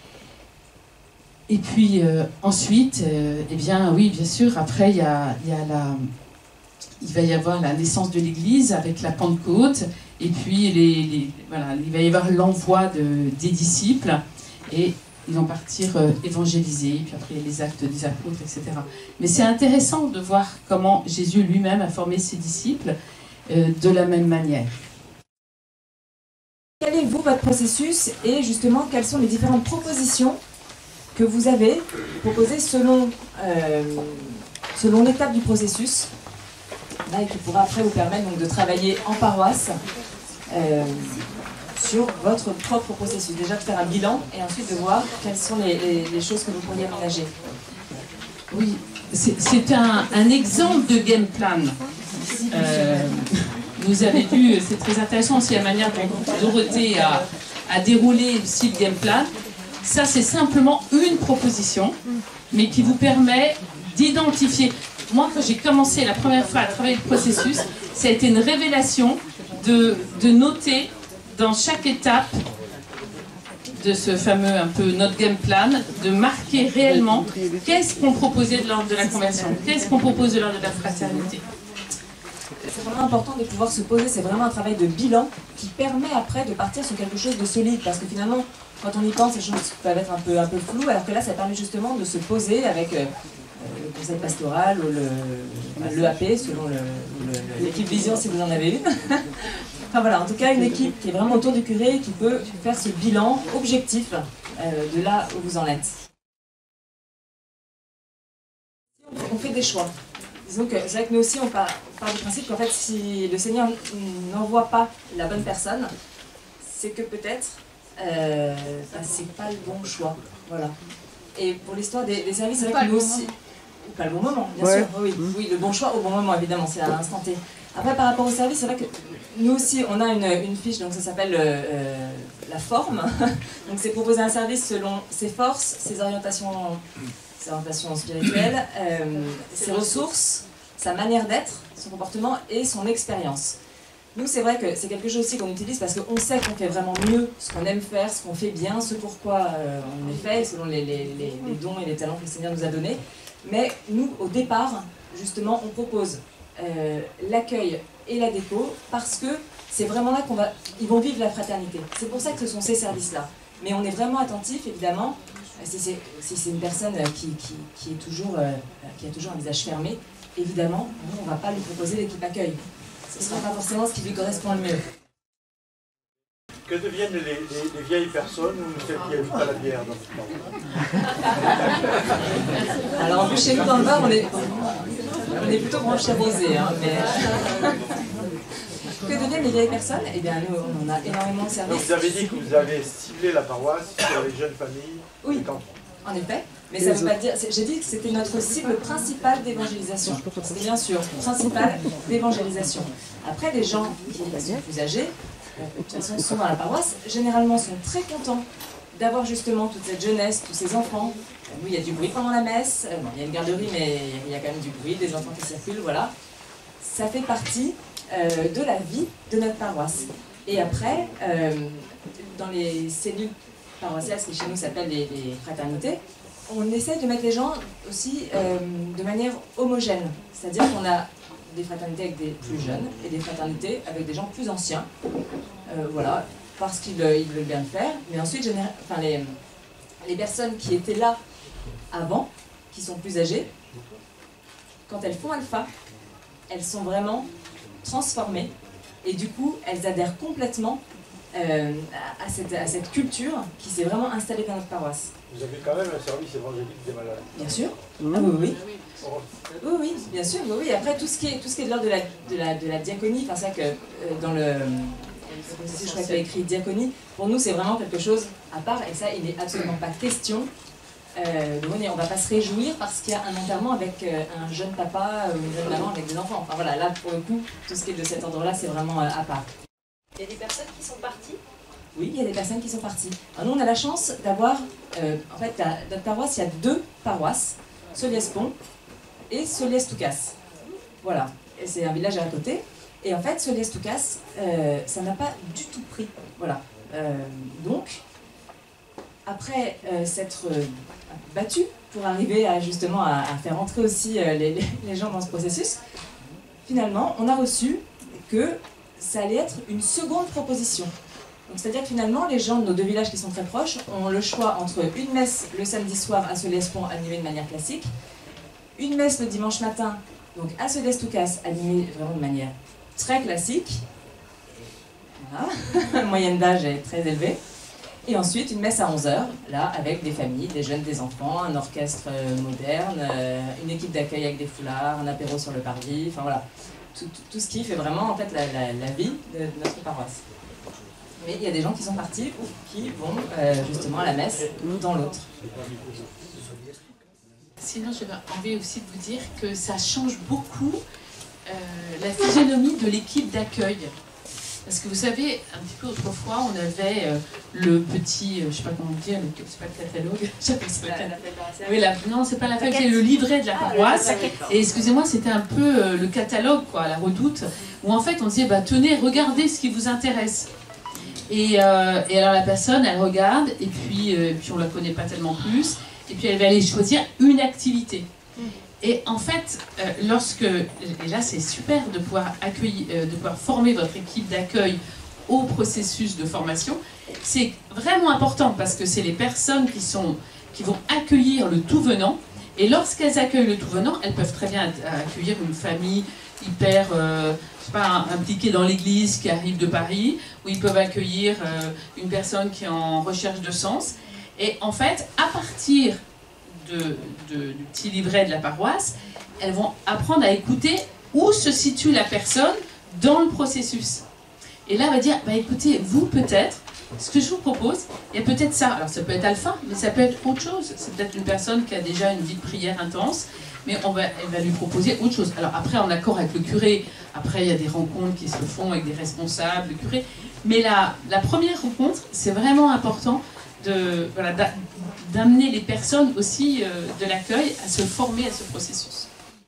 Et puis euh, ensuite, euh, eh bien oui, bien sûr, après il y a, il y a la, il va y avoir la naissance de l'Église avec la Pentecôte, et puis les, les, voilà, il va y avoir l'envoi de, des disciples, et ils vont partir euh, évangéliser, puis après les actes des apôtres, et cetera. Mais c'est intéressant de voir comment Jésus lui-même a formé ses disciples euh, de la même manière. Quel est, vous, votre processus et justement, quelles sont les différentes propositions que vous avez proposées selon, euh, selon l'étape du processus là, et qui pourra après vous permettre donc, de travailler en paroisse euh, sur votre propre processus. Déjà de faire un bilan et ensuite de voir quelles sont les, les, les choses que vous pourriez aménager. Oui, c'est un, un exemple de game plan. Euh, vous avez vu, c'est très intéressant aussi la manière dont Dorothée a, a déroulé aussi le game plan. Ça, c'est simplement une proposition, mais qui vous permet d'identifier. Moi, quand j'ai commencé la première fois à travailler le processus, ça a été une révélation de, de noter dans chaque étape de ce fameux un peu notre game plan, de marquer réellement qu'est-ce qu'on proposait de l'ordre de la conversion, qu'est-ce qu'on propose de l'ordre de la fraternité. C'est vraiment important de pouvoir se poser, c'est vraiment un travail de bilan qui permet après de partir sur quelque chose de solide, parce que finalement, quand on y pense, les choses peuvent être un peu, un peu floues, alors que là, ça permet justement de se poser avec euh, le conseil pastoral ou l'E A P, selon l'équipe Vision si vous en avez une. Enfin voilà, en tout cas, une équipe qui est vraiment autour du curé et qui peut faire ce bilan objectif euh, de là où vous en êtes. On fait des choix. Disons que c'est vrai que nous aussi, on part, on part du principe qu'en fait, si le Seigneur n'envoie pas la bonne personne, c'est que peut-être euh, bah, c'est pas le bon choix. Voilà. Et pour l'histoire des, des services, c'est vrai que nous aussi... Ou pas le bon moment, bien ouais. sûr. Oui, oui, le bon choix au bon moment, évidemment, c'est à l'instant T. Après, par rapport au service, c'est vrai que nous aussi, on a une, une fiche, donc ça s'appelle euh, la forme. Donc c'est proposer un service selon ses forces, ses orientations... ses orientations spirituelles, euh, ses ressources, sa manière d'être, son comportement et son expérience. Nous, c'est vrai que c'est quelque chose aussi qu'on utilise parce qu'on sait qu'on fait vraiment mieux ce qu'on aime faire, ce qu'on fait bien, ce pourquoi euh, on est fait, selon les, les, les, les dons et les talents que le Seigneur nous a donnés. Mais nous, au départ, justement, on propose euh, l'accueil et la déco parce que c'est vraiment là qu'on va, ils vont vivre la fraternité. C'est pour ça que ce sont ces services-là. Mais on est vraiment attentif, évidemment. Si c'est si une personne qui, qui, qui, est toujours, euh, qui a toujours un visage fermé, évidemment, nous, on ne va pas lui proposer l'équipe accueil. Ce ne sera pas forcément ce qui lui correspond le mieux. Que deviennent les, les, les vieilles personnes ou celles qui habitent à la bière dans votre parole? Alors en plus chez nous dans le Var, on est, on est plutôt branché rosé. Hein, mais... Que deviennent les vieilles personnes? Eh bien nous, on en a énormément de services. Donc vous avez dit que vous avez ciblé la paroisse sur les jeunes familles. Oui, en effet. Mais ça ne veut pas dire... J'ai dit que c'était notre cible principale d'évangélisation. C'était bien sûr principale d'évangélisation. Après, les gens qui sont plus âgés, de toute façon, sont dans la paroisse, généralement sont très contents d'avoir justement toute cette jeunesse, tous ces enfants. Oui, il y a du bruit pendant la messe, bon, il y a une garderie, mais il y a quand même du bruit, des enfants qui circulent, voilà. Ça fait partie euh, de la vie de notre paroisse. Et après, euh, dans les cellules paroissiales, ce qui chez nous s'appelle les, les fraternités, on essaie de mettre les gens aussi euh, de manière homogène. C'est-à-dire qu'on a des fraternités avec des plus jeunes et des fraternités avec des gens plus anciens. Euh, voilà, parce qu'ils ils veulent bien le faire. Mais ensuite, enfin, les, les personnes qui étaient là avant, qui sont plus âgées, quand elles font alpha, elles sont vraiment transformées. Et du coup, elles adhèrent complètement euh, à, cette, à cette culture qui s'est vraiment installée dans notre paroisse. Vous avez quand même un service évangélique des malades. Bien sûr. Mmh. Ah oui, oui. Oui, oui, bien sûr. Oui, oui. Après, tout ce qui est, tout ce qui est de l'ordre de la, de, la, de la diaconie, enfin, c'est vrai que euh, dans le... Je crois qu'il y a écrit diaconie. Pour nous, c'est vraiment quelque chose à part. Et ça, il n'est absolument pas question euh, de venir. On ne va pas se réjouir parce qu'il y a un enterrement avec euh, un jeune papa ou une jeune maman avec des enfants. Enfin voilà, là, pour le coup, tout ce qui est de cet ordre-là, c'est vraiment euh, à part. Il y a des personnes qui sont parties? Oui, il y a des personnes qui sont parties. Alors, nous, on a la chance d'avoir... Euh, en fait, à notre paroisse, il y a deux paroisses, Soliès-Pont et Soliès-Toucas. Voilà. Et c'est un village à côté. Et en fait, Soliès-Toucas, euh, ça n'a pas du tout pris. Voilà. Euh, donc, après euh, s'être euh, battu pour arriver à, justement à, à faire entrer aussi euh, les, les gens dans ce processus, finalement, on a reçu que ça allait être une seconde proposition. C'est-à-dire que finalement, les gens de nos deux villages qui sont très proches ont le choix entre une messe le samedi soir à Soliès-Pont animée de manière classique, une messe le dimanche matin, donc à Soliès-Toucas animée vraiment de manière très classique, voilà. La moyenne d'âge est très élevée, et ensuite une messe à onze heures, là avec des familles, des jeunes, des enfants, un orchestre moderne, une équipe d'accueil avec des foulards, un apéro sur le parvis, enfin voilà, tout, tout, tout ce qui fait vraiment en fait la, la, la vie de, de notre paroisse. Mais il y a des gens qui sont partis ou qui vont euh, justement à la messe dans l'autre. Sinon, j'avais envie aussi de vous dire que ça change beaucoup euh, la physionomie de l'équipe d'accueil. Parce que vous savez, un petit peu autrefois, on avait euh, le petit, euh, je ne sais pas comment dire, c'est pas le catalogue, j'appelle ça le catalogue. Oui, la, non, c'est pas la fac, c'est le livret de la paroisse. Et excusez-moi, c'était un peu euh, le catalogue, quoi, la redoute, où en fait on disait, bah, tenez, regardez ce qui vous intéresse. Et, euh, et alors la personne, elle regarde, et puis, euh, puis on ne la connaît pas tellement plus, et puis elle va aller choisir une activité. Et en fait, euh, lorsque, et là c'est super de pouvoir accueillir, euh, de pouvoir former votre équipe d'accueil au processus de formation, c'est vraiment important parce que c'est les personnes qui, sont, qui vont accueillir le tout venant, et lorsqu'elles accueillent le tout venant, elles peuvent très bien accueillir une famille hyper, euh, je sais pas, impliquée dans l'église qui arrive de Paris, où ils peuvent accueillir euh, une personne qui est en recherche de sens. Et en fait, à partir de, de, du petit livret de la paroisse, elles vont apprendre à écouter où se situe la personne dans le processus. Et là, elle va dire, bah, écoutez, vous peut-être, ce que je vous propose, il y a peut-être ça. Alors ça peut être alpha, mais ça peut être autre chose. C'est peut-être une personne qui a déjà une vie de prière intense, mais on va, elle va lui proposer autre chose. Alors après, en accord avec le curé, après il y a des rencontres qui se font avec des responsables, le curé. Mais la, la première rencontre, c'est vraiment important de, voilà, d'amener les personnes aussi euh, de l'accueil à se former à ce processus.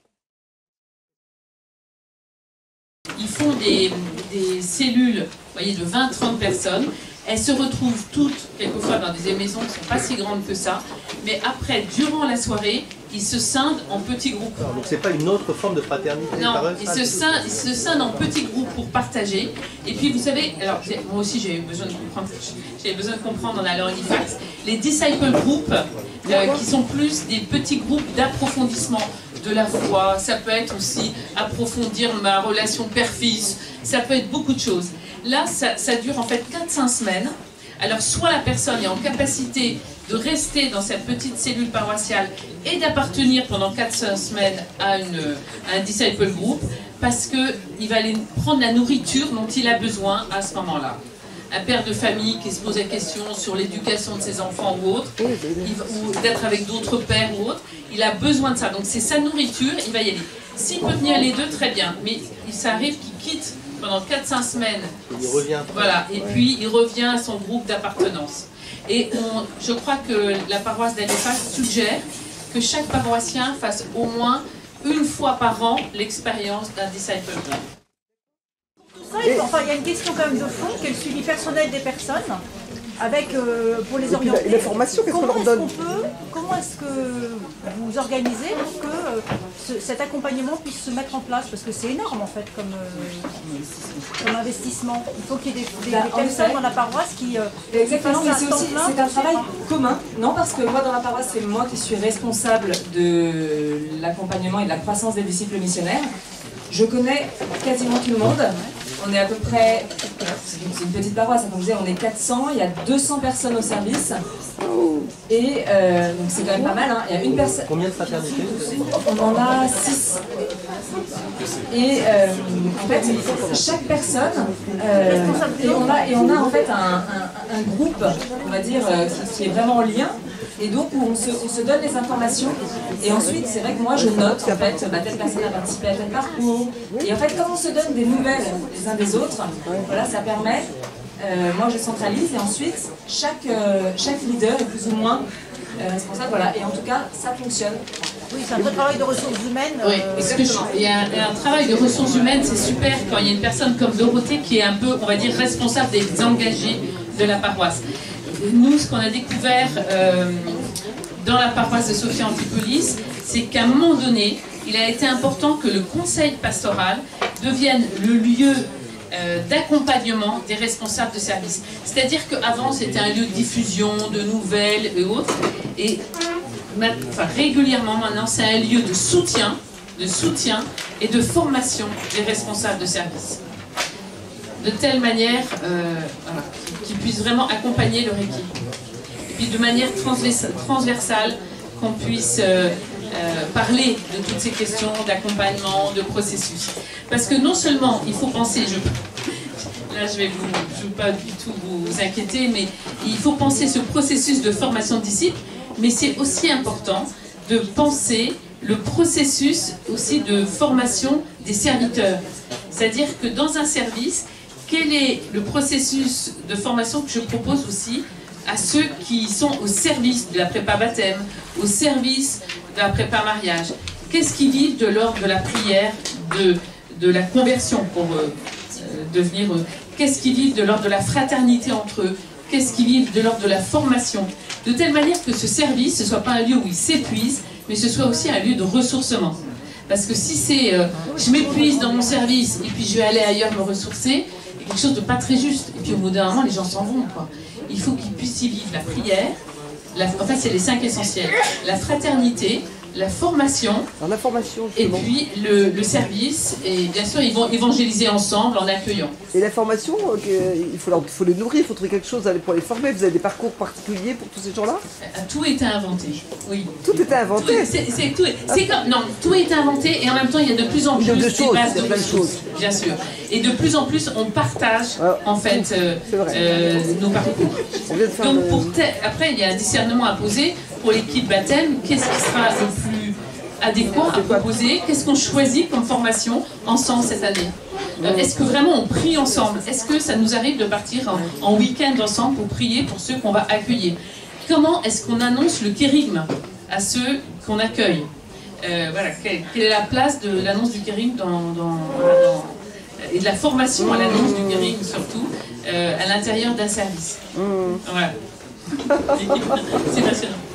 Ils font des, des cellules, vous voyez, de vingt à trente personnes. Elles se retrouvent toutes, quelquefois, dans des maisons qui ne sont pas si grandes que ça. Mais après, durant la soirée, ils se scindent en petits groupes. Donc c'est pas une autre forme de fraternité? Non, ils se, scindent, ils se scindent en petits groupes pour partager. Et puis, vous savez, alors moi aussi j'ai eu besoin de comprendre, j'ai besoin de comprendre en allant à l'IFAX, les disciple groups, euh, qui sont plus des petits groupes d'approfondissement de la foi. Ça peut être aussi approfondir ma relation père-fils. Ça peut être beaucoup de choses. Là, ça, ça dure en fait quatre cinq semaines. Alors, soit la personne est en capacité de rester dans cette petite cellule paroissiale et d'appartenir pendant quatre cinq semaines à, une, à un disciple group, parce qu'il va aller prendre la nourriture dont il a besoin à ce moment-là. Un père de famille qui se pose la question sur l'éducation de ses enfants ou autre, il va, ou d'être avec d'autres pères ou autres, il a besoin de ça. Donc c'est sa nourriture, il va y aller. S'il peut tenir les deux, très bien. Mais ça arrive qu'il quitte pendant quatre cinq semaines. Il revient. Voilà, et puis il revient à son groupe d'appartenance. Et on, je crois que la paroisse d'Halifax suggère que chaque paroissien fasse au moins une fois par an l'expérience d'un disciple group. Ça, il faut- enfin, il y a une question quand même de fond, qui est le suivi personnel des personnes, avec, euh, pour les Et puis orienter. la- et la formation, qu'est-ce qu'on Comment leur est-ce donne? qu'on peut, comment est-ce que vous organisez pour que euh, ce- cet accompagnement puisse se mettre en place? Parce que c'est énorme en fait comme, euh, comme investissement. Il faut qu'il y ait des, des- Bah, des en personnes effet. dans la paroisse qui, euh, Exactement, qui mais fassent c'est un temps aussi plein c'est un pour travail ces- commun. Non, parce que moi dans la paroisse, c'est moi qui suis responsable de l'accompagnement et de la croissance des disciples missionnaires. Je connais quasiment tout le monde. On est à peu près, c'est une petite paroisse, comme je disais, on est quatre cents, il y a deux cents personnes au service. Et euh, donc c'est quand même pas mal, hein. Il y a une personne. Combien de fraternités? On en a six. Et euh, en fait, chaque personne, euh, et, on a, et on a en fait un, un- un groupe, on va dire, euh, qui, qui est vraiment en lien, et donc où on se, on se donne les informations. Et ensuite, c'est vrai que moi je note, en fait, bah, telle personne a participé à tel parcours. Et en fait, comme on se donne des nouvelles les uns des autres, voilà, ça permet. Euh, moi je centralise et ensuite chaque, euh, chaque leader est plus ou moins euh, responsable, voilà, et en tout cas ça fonctionne. Oui, c'est un vrai travail de ressources humaines. Oui, euh, parce que je- il y a un, il y a un travail de ressources humaines, c'est super quand il y a une personne comme Dorothée qui est un peu, on va dire, responsable des engagés de la paroisse. Nous, ce qu'on a découvert euh, dans la paroisse de Sophia Antipolis, c'est qu'à un moment donné, il a été important que le conseil pastoral devienne le lieu euh, d'accompagnement des responsables de service. C'est-à-dire qu'avant, c'était un lieu de diffusion, de nouvelles et autres. Et ma- enfin, régulièrement, maintenant, c'est un lieu de soutien, de soutien et de formation des responsables de service. De telle manière euh, voilà, qu'ils puissent vraiment accompagner leur équipe. Et puis de manière transvers- transversale, qu'on puisse euh, euh, parler de toutes ces questions d'accompagnement, de processus. Parce que non seulement il faut penser, je, là je vais vous, je ne veux pas du tout vous inquiéter, mais il faut penser ce processus de formation de disciples, mais c'est aussi important de penser le processus aussi de formation des serviteurs. C'est-à-dire que dans un service, quel est le processus de formation que je propose aussi à ceux qui sont au service de la prépa baptême, au service de la prépa mariage? Qu'est-ce qu'ils vivent de l'ordre de la prière, de, de la conversion pour euh, euh, devenir eux? Qu'est-ce qu'ils vivent de l'ordre de la fraternité entre eux? Qu'est-ce qu'ils vivent de l'ordre de la formation? De telle manière que ce service, ce ne soit pas un lieu où ils s'épuisent, mais ce soit aussi un lieu de ressourcement. Parce que si c'est euh, je m'épuise dans mon service et puis je vais aller ailleurs me ressourcer, il y a quelque chose de pas très juste. Et puis au bout d'un moment, les gens s'en vont, quoi. Il faut qu'ils puissent y vivre la prière, la, en fait c'est les cinq essentiels, la fraternité, la formation, Alors la formation, et justement. puis le, le service, et bien sûr ils vont évangéliser ensemble en accueillant. Et la formation, euh, que- il faut, leur- il faut les nourrir, il faut trouver quelque chose pour les former. Vous avez des parcours particuliers pour tous ces gens-là? Euh, Tout est inventé, oui. Tout était Tout inventé. est- c'est- c'est tout est- c'est comme, non, tout est inventé et en même temps il y a de plus en Il plus y a de des choses, bases il y a de plein de ressources, choses. bien sûr. Et de plus en plus on partage Ah, en fait euh, c'est vrai. euh, nos parcours. On vient de faire Donc le- pour te- après il y a un discernement à poser pour l'équipe baptême, qu'est-ce qui sera le plus adéquat à proposer, qu'est-ce qu'on choisit comme formation ensemble cette année. Euh, Est-ce que vraiment on prie ensemble? Est-ce que ça nous arrive de partir en, en week-end ensemble pour prier pour ceux qu'on va accueillir? Comment est-ce qu'on annonce le kérigme à ceux qu'on accueille? Euh, voilà, quelle, quelle est la place de l'annonce du kérigme dans, dans- dans- et de la formation à l'annonce du kérigme surtout euh, à l'intérieur d'un service. Voilà. C'est passionnant.